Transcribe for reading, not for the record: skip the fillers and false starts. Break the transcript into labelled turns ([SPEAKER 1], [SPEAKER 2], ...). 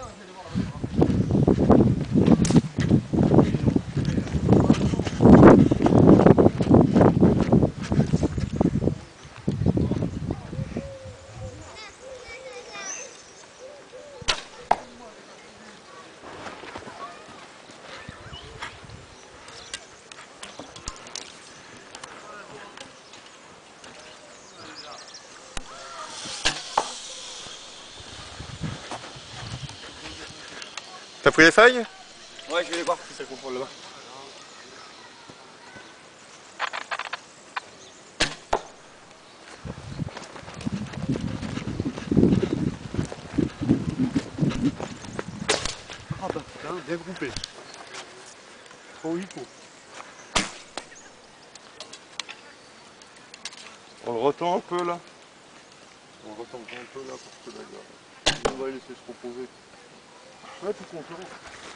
[SPEAKER 1] T'as pris les feuilles?
[SPEAKER 2] Ouais, je vais les voir si ça contrôle là-bas.
[SPEAKER 1] Ah bah putain, bien groupé. Trop il faut. On le retend un peu là. On le retend un peu là parce que là, on va laisser se reposer. Ouais, tout conférence.